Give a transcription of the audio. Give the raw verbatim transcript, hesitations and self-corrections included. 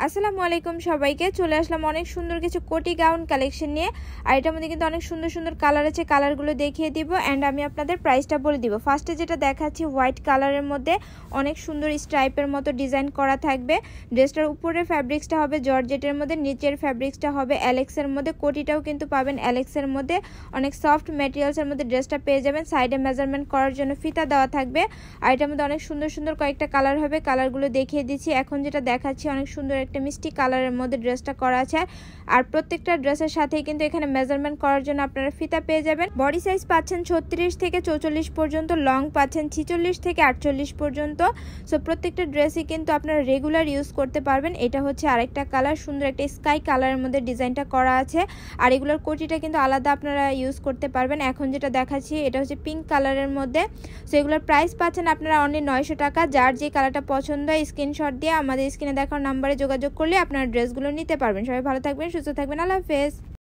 আসসালামু আলাইকুম সবাইকে চলে আসলাম অনেক সুন্দর কিছু কোটি গাউন কালেকশন নিয়ে। আর এটার মধ্যে কিন্তু অনেক সুন্দর সুন্দর কালার আছে, কালারগুলো দেখিয়ে দিব অ্যান্ড আমি আপনাদের প্রাইসটা বলে দিব। ফার্স্টে যেটা দেখাচ্ছি হোয়াইট কালারের মধ্যে অনেক সুন্দর স্ট্রাইপের মতো ডিজাইন করা থাকবে। ড্রেসটার উপরের ফ্যাব্রিক্সটা হবে জর্জেটের মধ্যে, নিচের ফ্যাব্রিক্সটা হবে অ্যালেক্সের মধ্যে। কোটিটাও কিন্তু পাবেন অ্যালেক্সের মধ্যে, অনেক সফট ম্যাটেরিয়ালসের মধ্যে ড্রেসটা পেয়ে যাবেন। সাইডে মেজারমেন্ট করার জন্য ফিতা দেওয়া থাকবে। আর এটার মধ্যে অনেক সুন্দর সুন্দর কয়েকটা কালার হবে, কালারগুলো দেখিয়ে দিচ্ছি। এখন যেটা দেখাচ্ছি অনেক সুন্দর একটা মিষ্টি কালারের মধ্যে ড্রেসটা করা আছে। আর প্রত্যেকটা ড্রেসের সাথেই কিন্তু এখানে মেজারমেন্ট করার জন্য আপনারা ফিতা পেয়ে যাবেন। বডি সাইজ পাচ্ছেন ছত্রিশ থেকে চৌচল্লিশ পর্যন্ত, লং পাচ্ছেন ছিচল্লিশ থেকে আটচল্লিশ পর্যন্ত। সো প্রত্যেকটা ড্রেসই কিন্তু আপনারা রেগুলার ইউজ করতে পারবেন। এটা হচ্ছে আরেকটা কালার, সুন্দর একটা স্কাই কালারের মধ্যে ডিজাইনটা করা আছে। আর এগুলোর কোটিটা কিন্তু আলাদা আপনারা ইউজ করতে পারবেন। এখন যেটা দেখাচ্ছি এটা হচ্ছে পিঙ্ক কালারের মধ্যে। সো এগুলোর প্রাইস পাচ্ছেন আপনারা অনলি নয়শো টাকা। যার যে কালারটা পছন্দ হয় স্ক্রিনশট দিয়ে আমাদের স্ক্রিনে দেখার নাম্বারে যোগাযোগ করলে আপনারা ড্রেসগুলো নিতে পারবেন। সবাই ভালো থাকবেন, সুস্থ থাকবেন, আল্লাহ হাফেজ।